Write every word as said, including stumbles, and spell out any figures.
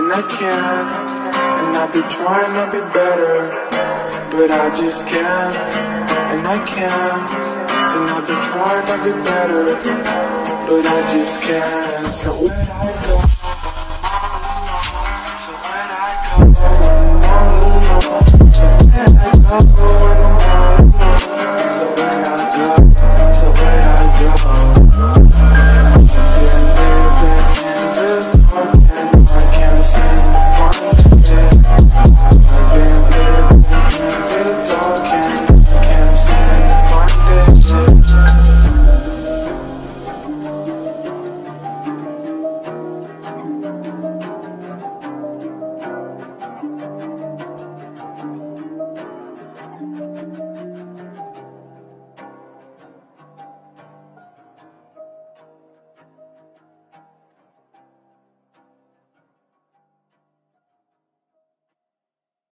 and I can't. And I've been trying to be better, but I just can't, and I can't. And I've been trying to be better, but I just can't. So